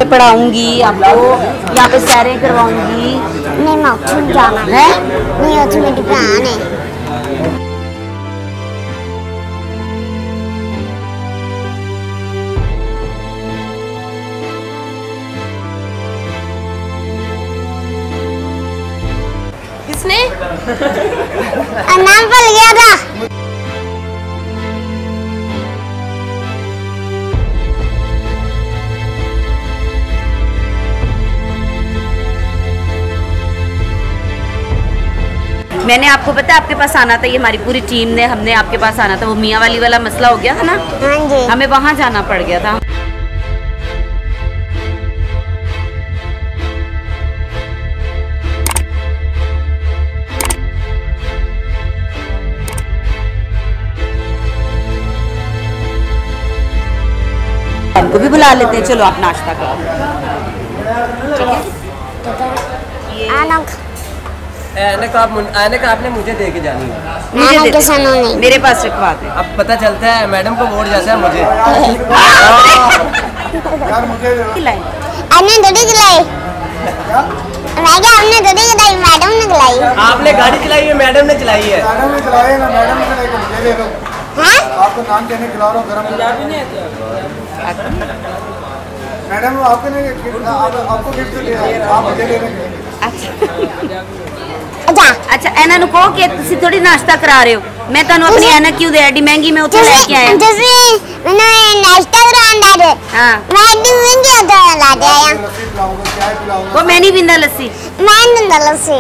पे पढ़ाऊंगी आपको, यहाँ पे सैरें करवाऊंगी। नहीं मैं उठ जाना है, नहीं उठ मेरी बहन है। किसने? नाम भूल गया था। मैंने आपको पता आपके पास आना था, ये हमारी पूरी टीम ने, हमने आपके पास आना था। वो मियाँ वाली वाला मसला हो गया था ना, हाँ जी। हमें वहाँ जाना पड़ गया था। हमको भी बुला लेते हैं, चलो आप नाश्ता करो। ठीक है। ऐनक आपने मुझे दे के जानी है। मुझे दे, मेरे पास रखवा दे। अब पता चलता है मैडम को वोट जाता है मुझे। हमने दड़ी खिलाई, हमने दड़ी खिलाई, मैडम ने खिलाई। आपने गाड़ी चलाई है, मैडम ने चलाई है। मैडम ने चलाई है ना, मैडम ने चलाई, मुझे दे दो। हाँ? आपको नान कहने खिला रहा हूँ, गरम भी नहीं है। मैडम आपको नहीं, आपको गिफ्ट दिया है, आप मुझे दे देंगे। अच्छा ਇਹਨਾਂ ਨੂੰ ਕਹੋ ਕਿ ਤੁਸੀਂ ਥੋੜੀ ਨਾਸ਼ਤਾ ਕਰਾ ਰਹੇ ਹੋ। ਮੈਂ ਤੁਹਾਨੂੰ ਆਪਣੀ ਐਨਕ ਕਿਉਂ ਦੇ ਐਡੀ ਮਹਿੰਗੀ ਮੈਂ ਉੱਥੇ ਲੈ ਕੇ ਆਇਆ। ਤੁਸੀਂ ਮੈਨੂੰ ਨਾਸ਼ਤਾ ਕਰਾਉਂਦਾ ਦੇ। ਹਾਂ ਮੈਂ ਐਡੀ ਮਹਿੰਗੀ ਉਧਰ ਲਾ ਦੇ ਆਇਆ। लस्सी पिलाऊंगा, चाय पिलाऊंगा। ਉਹ ਮੈਂ ਨਹੀਂ ਪੀਂਦਾ ਲੱਸੀ। ਮੈਂ ਨਹੀਂ ਦਿੰਦਾ ਲੱਸੀ।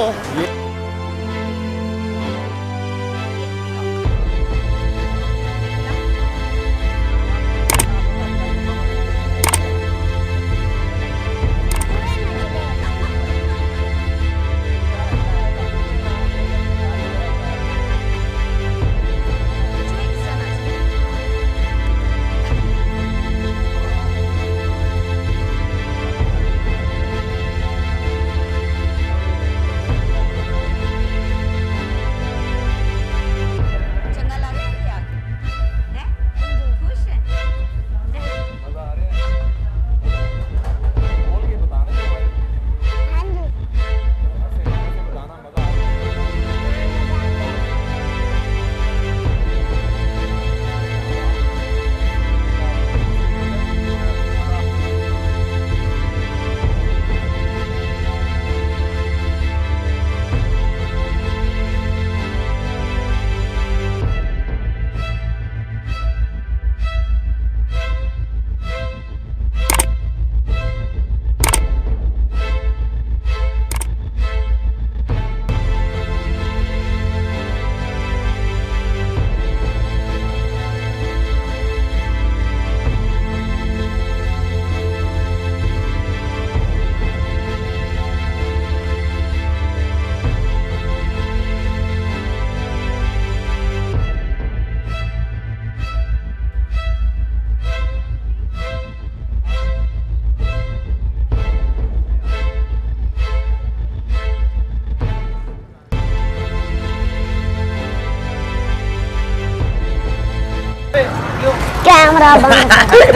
कैमरा बंद।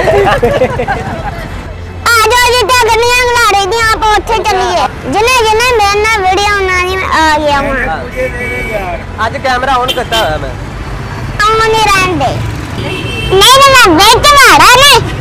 आज जितना गलियां ला रही थी आप उठे चलिए। जिन्हें जिन्हें मेरे ना वीडियो बनानी में आ गया वहाँ। आज कैमरा ऑन करता है मैं। हम नहीं रहने दे। नहीं मैं बेच मारा नहीं।